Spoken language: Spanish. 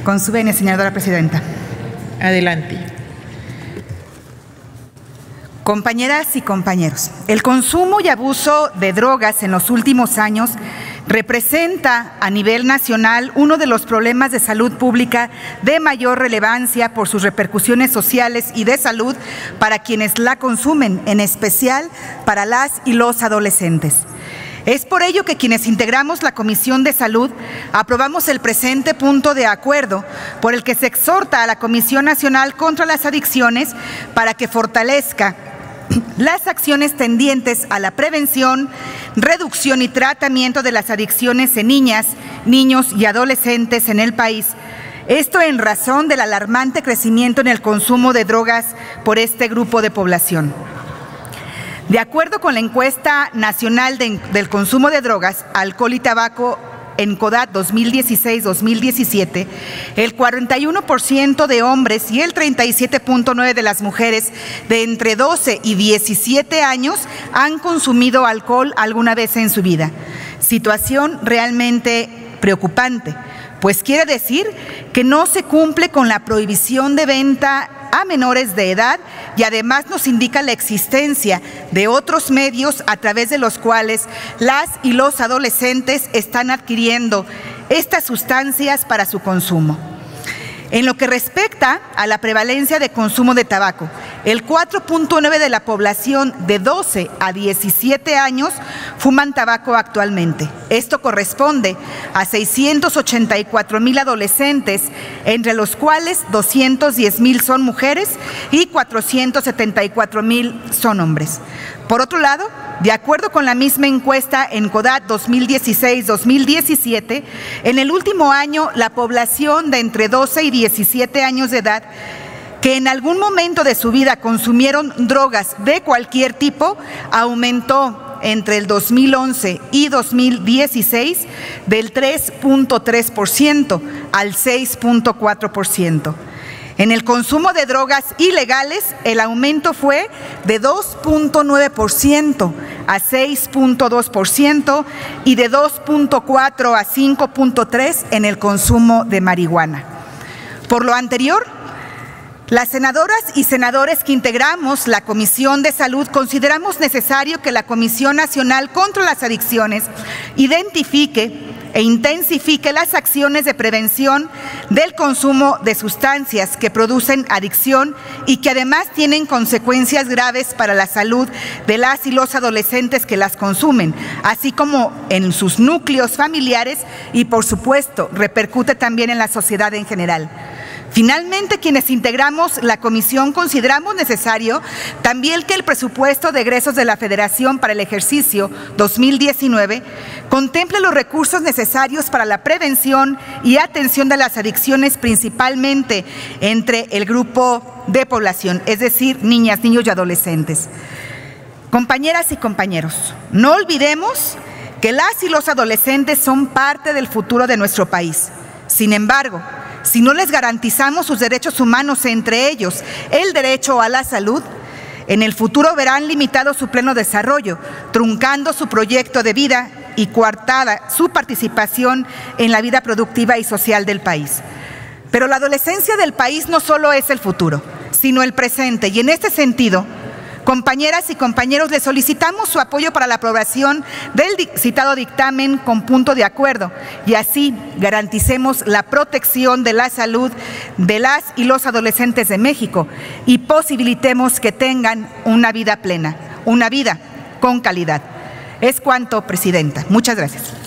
Con su venia, señora presidenta. Adelante. Compañeras y compañeros, el consumo y abuso de drogas en los últimos años representa a nivel nacional uno de los problemas de salud pública de mayor relevancia por sus repercusiones sociales y de salud para quienes la consumen, en especial para las y los adolescentes. Es por ello que quienes integramos la Comisión de Salud aprobamos el presente punto de acuerdo por el que se exhorta a la Comisión Nacional contra las Adicciones para que fortalezca las acciones tendientes a la prevención, reducción y tratamiento de las adicciones en niñas, niños y adolescentes en el país. Esto en razón del alarmante crecimiento en el consumo de drogas por este grupo de población. De acuerdo con la encuesta nacional del consumo de drogas, alcohol y tabaco en CODAT 2016-2017, el 41% de hombres y el 37.9% de las mujeres de entre 12 y 17 años han consumido alcohol alguna vez en su vida. Situación realmente preocupante, pues quiere decir que no se cumple con la prohibición de venta a menores de edad y además nos indica la existencia de otros medios a través de los cuales las y los adolescentes están adquiriendo estas sustancias para su consumo. En lo que respecta a la prevalencia de consumo de tabaco, el 4.9% de la población de 12 a 17 años fuman tabaco actualmente. Esto corresponde a 684,000 adolescentes, entre los cuales 210,000 son mujeres y 474,000 son hombres. Por otro lado, de acuerdo con la misma encuesta en CODAT 2016-2017, en el último año la población de entre 12 y 17 años de edad que en algún momento de su vida consumieron drogas de cualquier tipo aumentó entre el 2011 y 2016 del 3.3% al 6.4%. En el consumo de drogas ilegales, el aumento fue de 2.9% a 6.2% y de 2.4% a 5.3% en el consumo de marihuana. Por lo anterior, las senadoras y senadores que integramos la Comisión de Salud consideramos necesario que la Comisión Nacional contra las Adicciones identifique e intensifique las acciones de prevención del consumo de sustancias que producen adicción y que además tienen consecuencias graves para la salud de las y los adolescentes que las consumen, así como en sus núcleos familiares y, por supuesto, repercute también en la sociedad en general. Finalmente, quienes integramos la comisión consideramos necesario también que el presupuesto de egresos de la Federación para el ejercicio 2019 contemple los recursos necesarios para la prevención y atención de las adicciones, principalmente entre el grupo de población, es decir, niñas, niños y adolescentes. Compañeras y compañeros, no olvidemos que las y los adolescentes son parte del futuro de nuestro país. Sin embargo, si no les garantizamos sus derechos humanos, entre ellos el derecho a la salud, en el futuro verán limitado su pleno desarrollo, truncando su proyecto de vida y coartada su participación en la vida productiva y social del país. Pero la adolescencia del país no solo es el futuro, sino el presente, y en este sentido, compañeras y compañeros, les solicitamos su apoyo para la aprobación del citado dictamen con punto de acuerdo y así garanticemos la protección de la salud de las y los adolescentes de México y posibilitemos que tengan una vida plena, una vida con calidad. Es cuanto, presidenta. Muchas gracias.